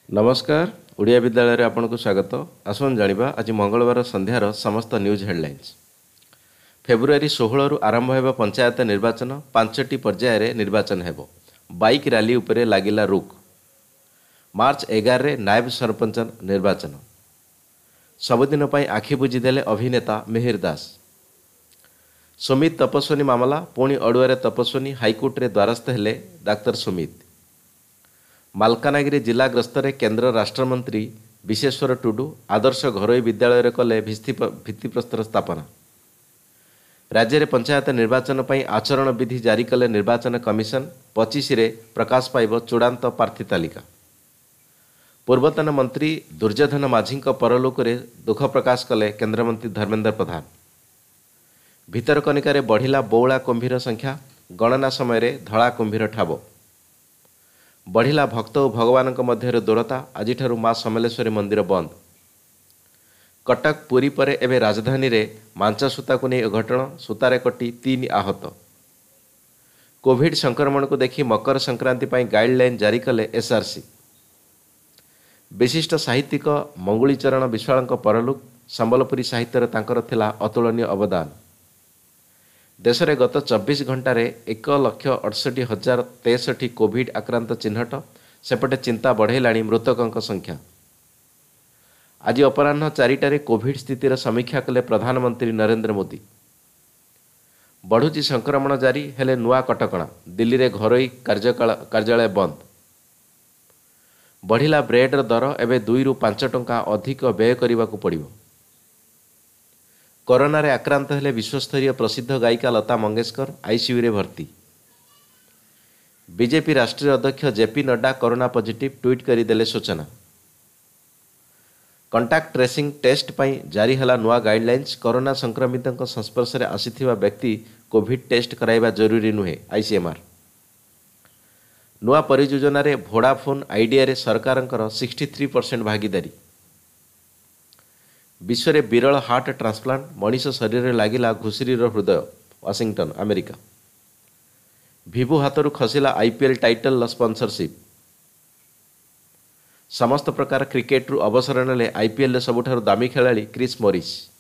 नमस्कार ओडिया विद्यालय रे आपनको स्वागत। आसन जानिबा आज मंगलवार संध्यार समस्त न्यूज हेडलाइंस। फेब्रुआरी 16 रु आरंभ हेब पंचायत निर्वाचन, 5टी पर्याय रे निर्वाचन हेब। बाइक रैली उपरे लागिला रुक। मार्च 11 रे नायब सरपंच निर्वाचन। सबुदिन पई आखि बुझी देले अभिनेता मिहिर दास। सुमित तपस्विनी मामला पुणी अड़ुआरे तपस्विनी हाईकोर्ट रे द्वारस्थ हेले डाक्टर सुमित। मालकानगिरी जिला गस्तरे केंद्र राष्ट्रमंत्री विश्वेश्वर टुडू आदर्श घरोई विद्यालय रे कले भित्तिप्रस्तर स्थापना। राज्य रे पंचायत निर्वाचन पई आचरण विधि जारी कले निर्वाचन कमिशन। 25 रे प्रकाश पाइब चूड़ांत प्रार्थी तालिका। पूर्वतन मंत्री दुर्योधन माझी परलोक रे दुख प्रकाश कले केंद्रमंत्री धर्मेंद्र प्रधान। भितरकनिका रे बढ़िला बौला कुंभीर संख्या, गणना समय रे धड़ा कुंभीर ठाब। बढ़िला भक्त और भगवान मध्य दूरता, आज माँ समलेश्वरी मंदिर बंद। कटक पुरी पर एवं राजधानी रे मांच सूता को नहीं घटना, सूतारे कटी 3 आहत। कोविड संक्रमण को देखि मकर संक्रांति पर गाइडलाइन जारी कले एसआरसी। विशिष्ट साहित्यिक मंगुलीचरण विश्वाल परलोक। संबलपुरी साहित्य तांकर थिला अतुलनीय अवदान। देश में गत 24 घंटे 1,68,063 कोविड आक्रांत चिन्हट। सेपटे चिंता बढ़ेलाणी मृतकों संख्या। आज अपराह्न 4टारे कोविड स्थितिर समीक्षा कले प्रधानमंत्री नरेंद्र मोदी। बढ़ुची संक्रमण जारी हेले नुआ कटकणा। दिल्ली रे घरोई कार्यालय बंद। बढ़िला ब्रेड्र दर एवं 2 रु 5 टंका अधिक व्यय करने को पड़िबो। कोरोना रे आक्रांत हेले विश्वस्तरीय प्रसिद्ध गायिका लता मंगेशकर आईसीयू रे भर्ती। बीजेपी राष्ट्रीय अध्यक्ष JP Nadda corona positive tweet करदेले सूचना। कंटाक्ट ट्रेसिंग टेस्ट पई जारी हला नुआ गाइडलाइंस। कोरोना संक्रमितों संस्पर्श में आसीथिबा व्यक्ति कोविड टेस्ट कराइबा जरूरी नुहे आईसीएमआर। नुआ परियोजना रे वोडाफोन आइडिया रे सरकारंकर 63% भागीदारी। विश्व रे विरल हार्ट ट्रांसप्लांट, मनीष शरीर रे लागिला घुसरीर हृदय। Washington America. विभु हाथरू खसिला आईपीएल टाइटल स्पॉन्सरशिप। समस्त प्रकार क्रिकेट रु अवसर नेले आईपीएल सबुठारु दामी खेलाड़ी क्रिस मोरिस।